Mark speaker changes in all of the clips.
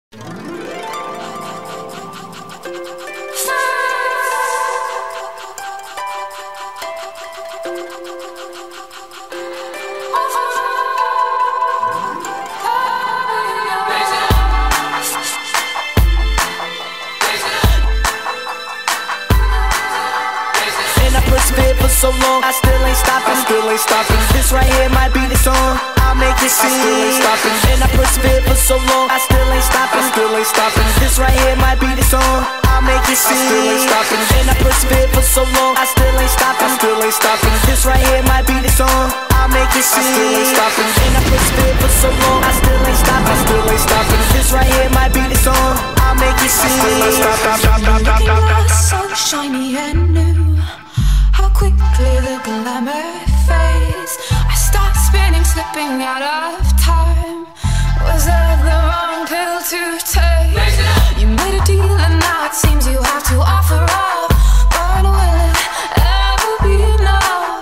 Speaker 1: For so long, I still ain't stopping. This right here might be the song. I'll make it sing. I still ain't stopping. And I persevere for so long, I still ain't stopping. This right here might be the song. I'll make it sing. I still ain't stopping. And I persevere for so long, I still ain't stopping. This right here might be the song. I'll make it sing. I still ain't stopping. And I persevere for so long, I still ain't stopping. This right here might be the song. I'll make it sing.
Speaker 2: Looking like so shiny and new. How quickly the glamour fades. I start spinning, slipping out of time. Was that the wrong pill to take? You made a deal and now it seems you have to offer up. But will it ever be enough?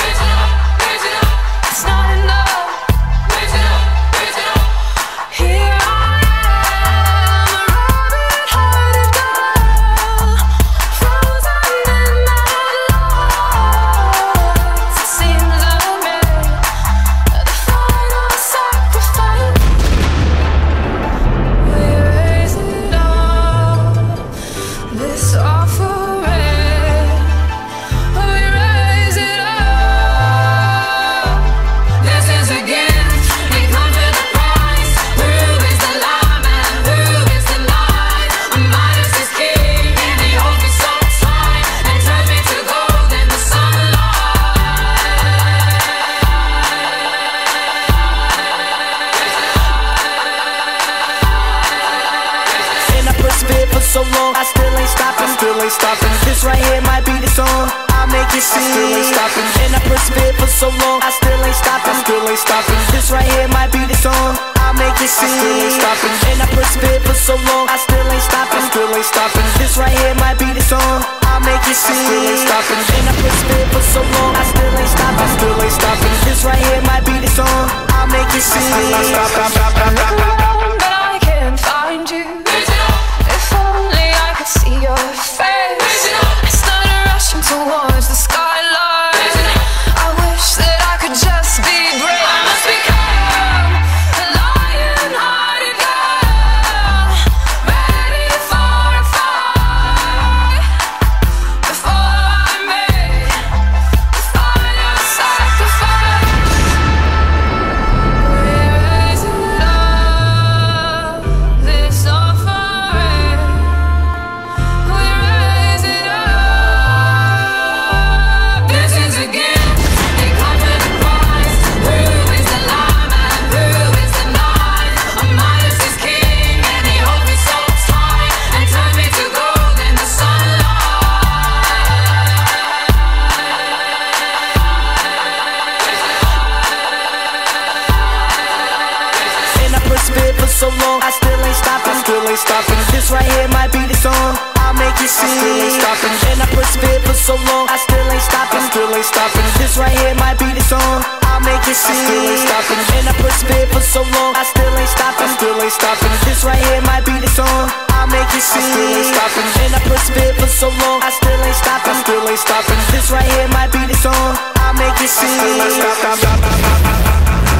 Speaker 2: It's not enough. Here I am, a rabbit-hearted girl, frozen in that light. It seems I made the final sacrifice. We raise it up, this offering. We raise it up. This is a gift. It comes with a price. Who is the lamb and who is the light? Midas is king and he holds me so tight and turns me to gold in the sunlight.
Speaker 1: And I persevere for so long, I still ain't stopping. This right here might be the song. I'll make it sing. I still ain't stopping. And I persevere for so long, I still ain't stopping. This right here might be the song. I'll make it sing. I still ain't stopping. And I persevere for so long, I still ain't stopping. This right here might be the song. I'll make it sing. I still ain't stopping. And I persevere for so long, I still ain't stopping. This right here might be the song. I'll make it sing.
Speaker 2: I look around but I can't find you. If only I could see your face. I started rushing towards the skyline. I wish that I could just be brave. I must become a lion-hearted girl, ready for a fight. Before I make the final sacrifice. We raise it up, this offering. We raise it up. This is a gift. It comes with a price. Who is the lamb and who is the night? Midas is king and he holds me so tight and turns me to gold in the
Speaker 1: And I persevere for so long, I still ain't stopping. This right here might be the song. I'll make it sing. I still ain't stopping. And I persevere for so long, I still ain't stopping. This right here might be the song. I'll make it sing. I still ain't stopping. And I persevere for so long, I still ain't stopping. This right here might be the song. I'll make it sing. I still ain't stopping. And I persevere for so long, I still ain't stopping. This right here might be the song. I'll make it sing.